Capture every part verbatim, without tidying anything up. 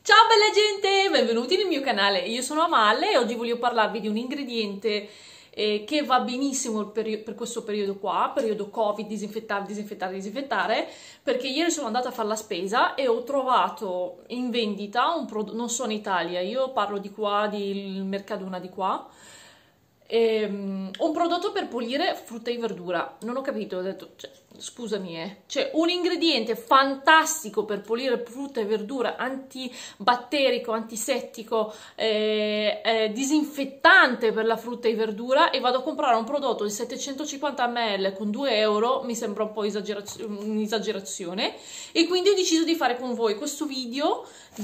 Ciao bella gente, benvenuti nel mio canale, io sono Amalle e oggi voglio parlarvi di un ingrediente eh, che va benissimo per, per questo periodo qua, periodo Covid, disinfettare, disinfettare, disinfettare, perché ieri sono andata a fare la spesa e ho trovato in vendita un prodotto, non so in Italia, io parlo di qua, del Mercadona di qua, ehm, un prodotto per pulire frutta e verdura. Non ho capito, ho detto, cioè, scusami, eh. C'è un ingrediente fantastico per pulire frutta e verdura, antibatterico, antisettico, eh, eh, disinfettante per la frutta e verdura, e vado a comprare un prodotto di settecentocinquanta millilitri con due euro, mi sembra un po' esagerazio- un'esagerazione, e quindi ho deciso di fare con voi questo video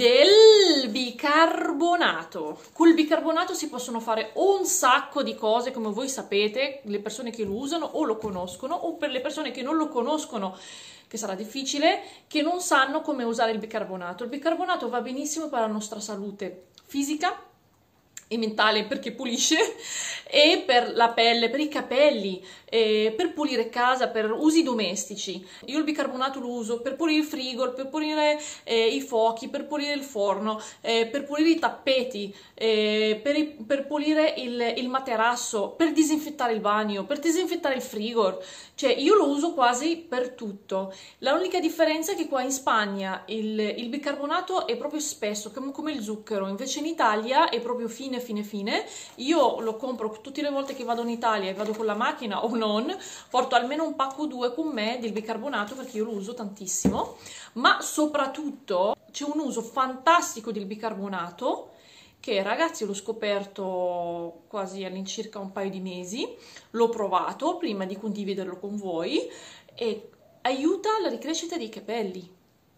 del bicarbonato. Col bicarbonato si possono fare un sacco di cose, come voi sapete, le persone che lo usano o lo conoscono, o per le persone che non lo conoscono, che sarà difficile, che non sanno come usare il bicarbonato. Il bicarbonato va benissimo per la nostra salute fisica e mentale, perché pulisce, e per la pelle, per i capelli, eh, per pulire casa, per usi domestici. Io il bicarbonato lo uso per pulire il frigo, per pulire eh, i fuochi, per pulire il forno, eh, per pulire i tappeti, eh, per, i, per pulire il, il materasso, per disinfettare il bagno, per disinfettare il frigo. Cioè io lo uso quasi per tutto. L'unica differenza è che qua in Spagna il, il bicarbonato è proprio spesso, come, come il zucchero, invece in Italia è proprio fine fine fine. Io lo compro tutte le volte che vado in Italia e vado con la macchina o non, porto almeno un pacco o due con me del bicarbonato, perché io lo uso tantissimo. Ma soprattutto c'è un uso fantastico del bicarbonato che, ragazzi, l'ho scoperto quasi all'incirca un paio di mesi, l'ho provato prima di condividerlo con voi, e aiuta la ricrescita dei capelli.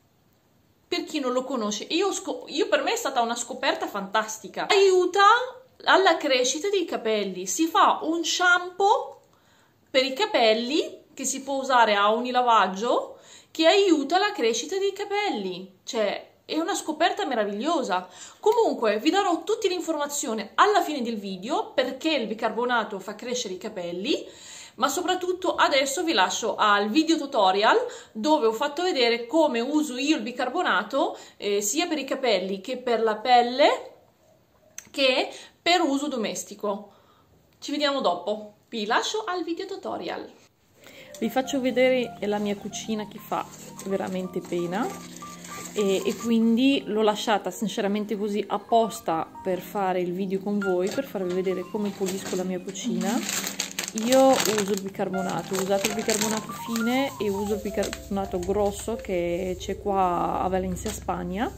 Per chi non lo conosce, io, io per me è stata una scoperta fantastica. Aiuta alla crescita dei capelli. Si fa un shampoo per i capelli che si può usare a ogni lavaggio, che aiuta la crescita dei capelli. Cioè, è una scoperta meravigliosa. Comunque vi darò tutte le informazioni alla fine del video, perché il bicarbonato fa crescere i capelli. Ma soprattutto adesso vi lascio al video tutorial dove ho fatto vedere come uso io il bicarbonato, eh, sia per i capelli che per la pelle che per uso domestico. Ci vediamo dopo. Vi lascio al video tutorial. Vi faccio vedere la mia cucina, che fa veramente pena, e, e quindi l'ho lasciata sinceramente così apposta per fare il video con voi, per farvi vedere come pulisco la mia cucina. Io uso il bicarbonato, ho usato il bicarbonato fine e uso il bicarbonato grosso che c'è qua a Valencia, Spagna,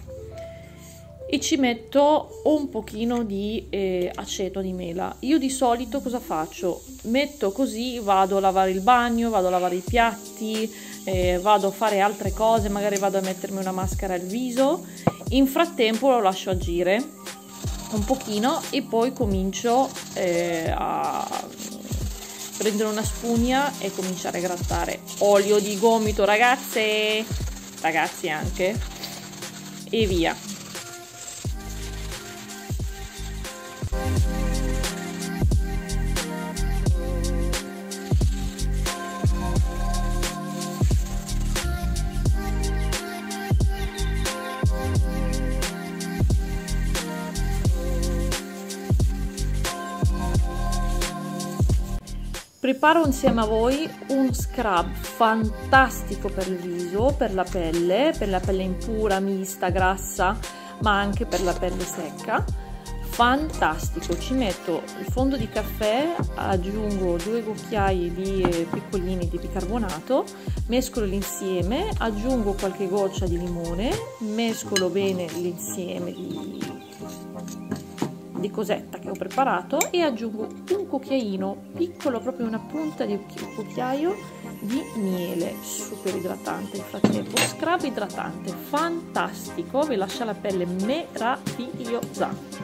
e ci metto un pochino di eh, aceto di mela. Io di solito cosa faccio? Metto così, vado a lavare il bagno, vado a lavare i piatti, eh, vado a fare altre cose, magari vado a mettermi una maschera al viso, in frattempo lo lascio agire un pochino e poi comincio eh, a prendere una spugna e cominciare a grattare. Olio di gomito, ragazze, ragazzi anche, e via. Preparo insieme a voi un scrub fantastico per il viso, per la pelle, per la pelle impura, mista, grassa, ma anche per la pelle secca. Fantastico. Ci metto il fondo di caffè, aggiungo due cucchiai di eh, piccolini di bicarbonato, mescolo l'insieme, aggiungo qualche goccia di limone, mescolo bene l'insieme di di cosetta che ho preparato e aggiungo un cucchiaino piccolo, proprio una punta di cucchiaio di miele super idratante. Nel frattempo scrub idratante fantastico, vi lascia la pelle meravigliosa.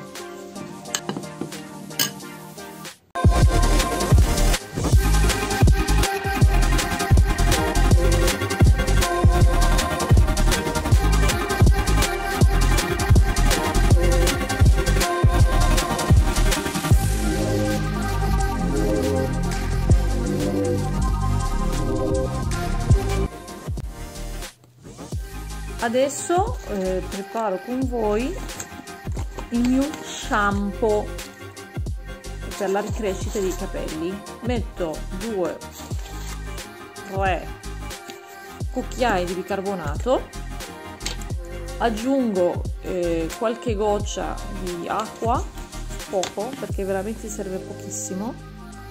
Adesso eh, preparo con voi il mio shampoo per la ricrescita dei capelli. Metto due tre cucchiai di bicarbonato, aggiungo eh, qualche goccia di acqua, poco perché veramente serve pochissimo.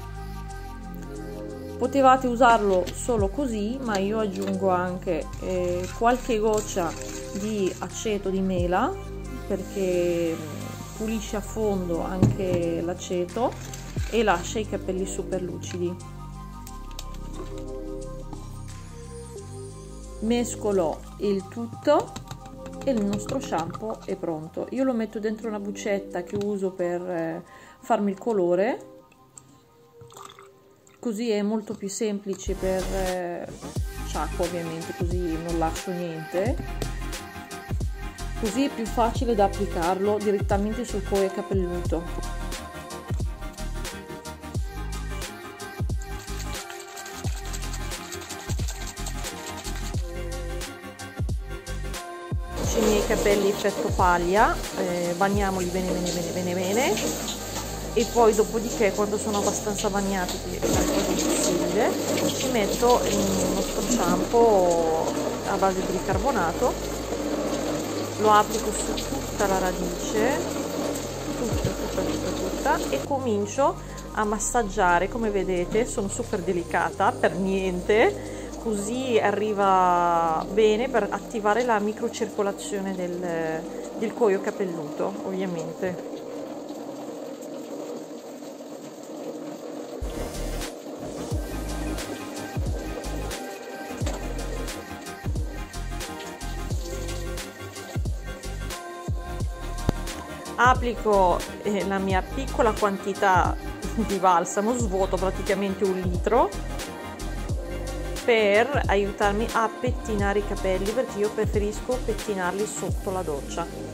Potevate usarlo solo così, ma io aggiungo anche eh, qualche goccia di aceto di mela perché pulisce a fondo anche l'aceto e lascia i capelli super lucidi. Mescolo il tutto e il nostro shampoo è pronto. Io lo metto dentro una buccetta che uso per eh, farmi il colore, così è molto più semplice per eh, sciacquo, ovviamente, così non lascio niente, così è più facile da applicarlo direttamente sul cuoio capelluto. I miei capelli effetto paglia, eh, bagniamoli bene bene bene bene bene e poi dopodiché, quando sono abbastanza bagnati, che è quasi possibile, ci metto il nostro shampoo a base di bicarbonato, lo applico su tutta la radice, tutta tutta tutta tutta, e comincio a massaggiare. Come vedete sono super delicata, per niente, così arriva bene per attivare la microcircolazione del, del cuoio capelluto, ovviamente. Applico eh, la mia piccola quantità di balsamo, svuoto praticamente un litro per aiutarmi a pettinare i capelli, perché io preferisco pettinarli sotto la doccia.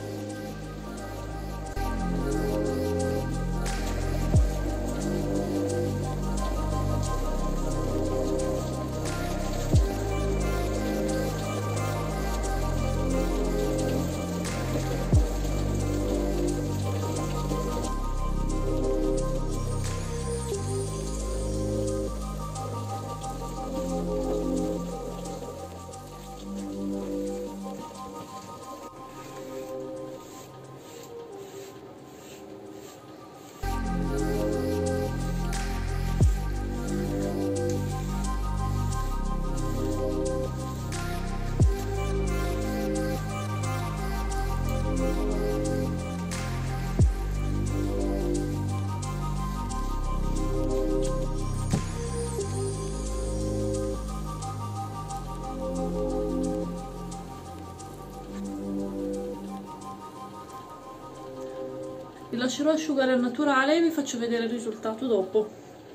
Li lascerò asciugare al naturale e vi faccio vedere il risultato dopo.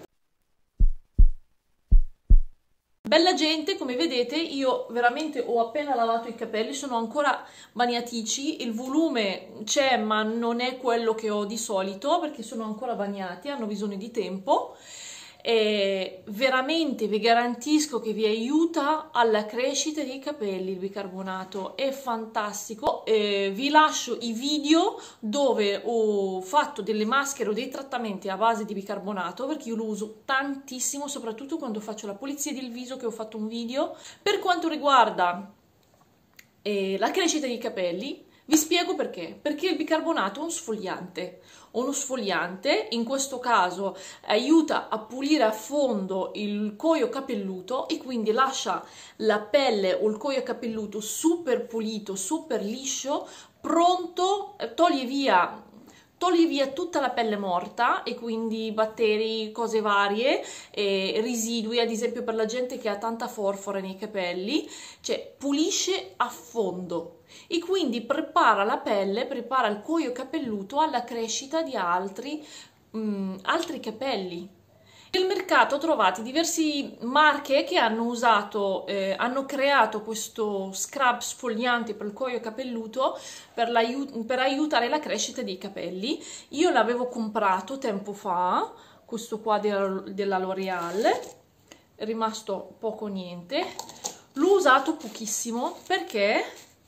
Bella gente, come vedete io veramente ho appena lavato i capelli, sono ancora bagnaticci, il volume c'è ma non è quello che ho di solito perché sono ancora bagnati, hanno bisogno di tempo. E veramente vi garantisco che vi aiuta alla crescita dei capelli il bicarbonato, è fantastico. E vi lascio i video dove ho fatto delle maschere o dei trattamenti a base di bicarbonato, perché io lo uso tantissimo, soprattutto quando faccio la pulizia del viso, che ho fatto un video. Per quanto riguarda eh, la crescita dei capelli, vi spiego perché. Perché il bicarbonato è un sfogliante. Uno sfogliante, in questo caso, aiuta a pulire a fondo il cuoio capelluto e quindi lascia la pelle o il cuoio capelluto super pulito, super liscio, pronto, toglie via, toglie via tutta la pelle morta e quindi batteri, cose varie, e residui, ad esempio per la gente che ha tanta forfora nei capelli, cioè pulisce a fondo. E quindi prepara la pelle, prepara il cuoio capelluto alla crescita di altri, mh, altri capelli. Nel mercato trovate diverse marche che hanno usato, eh, hanno creato questo scrub sfogliante per il cuoio capelluto per, per aiutare la crescita dei capelli. Io l'avevo comprato tempo fa, questo qua della, della L'Oreal, è rimasto poco niente. L'ho usato pochissimo perché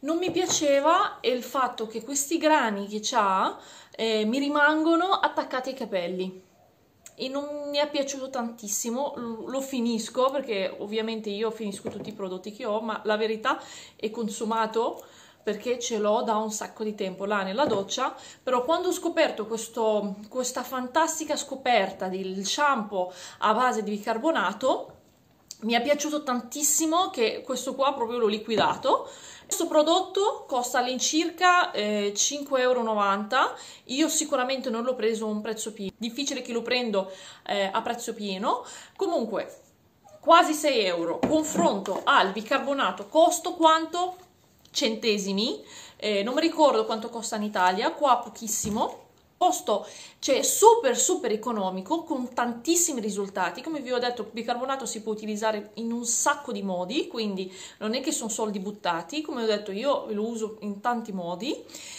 Non mi piaceva il fatto che questi grani che c'ha eh, mi rimangono attaccati ai capelli e non mi è piaciuto tantissimo. Lo finisco perché ovviamente io finisco tutti i prodotti che ho, ma la verità è consumato perché ce l'ho da un sacco di tempo là nella doccia. Però quando ho scoperto questo, questa fantastica scoperta del shampoo a base di bicarbonato, mi è piaciuto tantissimo, che questo qua proprio l'ho liquidato. Questo prodotto costa all'incirca eh, cinque e novanta euro. Io sicuramente non l'ho preso a un prezzo pieno, difficile che lo prendo eh, a prezzo pieno. Comunque quasi sei euro, confronto al bicarbonato costo quanto? Centesimi, eh, non mi ricordo quanto costa in Italia, qua pochissimo. Costo, cioè super super economico, con tantissimi risultati. Come vi ho detto, il bicarbonato si può utilizzare in un sacco di modi, quindi non è che sono soldi buttati. Come ho detto, io lo uso in tanti modi.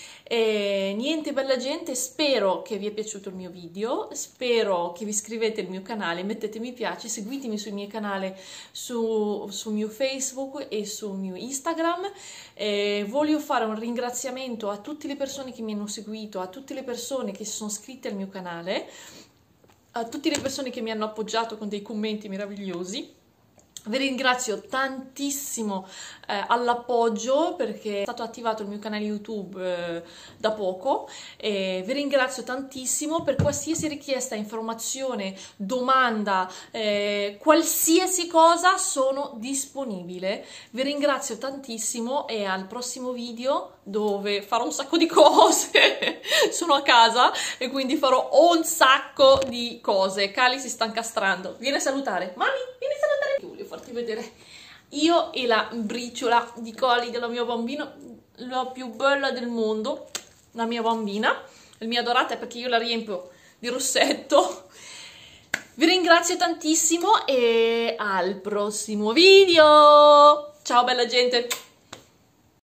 E niente, bella gente, spero che vi è piaciuto il mio video, spero che vi iscrivete al mio canale, mettete mi piace, seguitemi sul mio canale, su, sul mio Facebook e sul mio Instagram. E voglio fare un ringraziamento a tutte le persone che mi hanno seguito, a tutte le persone che si sono iscritte al mio canale, a tutte le persone che mi hanno appoggiato con dei commenti meravigliosi. Vi ringrazio tantissimo eh, all'appoggio, perché è stato attivato il mio canale YouTube eh, da poco, e vi ringrazio tantissimo. Per qualsiasi richiesta, informazione, domanda, eh, qualsiasi cosa sono disponibile. Vi ringrazio tantissimo e al prossimo video, dove farò un sacco di cose. Sono a casa e quindi farò un sacco di cose. Cali si sta incastrando, vieni a salutare, mami, vieni a salutare. Voglio farti vedere io e la briciola di Cali della mia bambina, la più bella del mondo, la mia bambina, la mia adorata, perché io la riempio di rossetto. Vi ringrazio tantissimo e al prossimo video. Ciao bella gente.